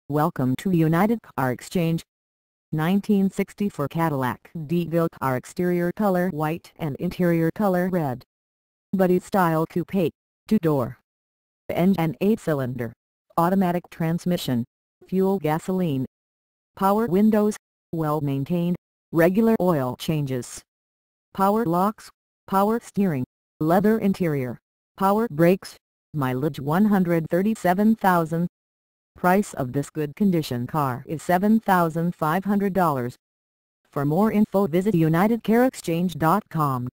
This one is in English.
Welcome to United Car Exchange. 1964 Cadillac Ville car, exterior color white and interior color red. Body style coupe, 2-door. Engine 8-cylinder. Automatic transmission. Fuel gasoline. Power windows, well maintained, regular oil changes. Power locks, power steering, leather interior, power brakes, mileage 137,000. Price of this good condition car is $7,500. For more info visit UnitedCarExchange.com.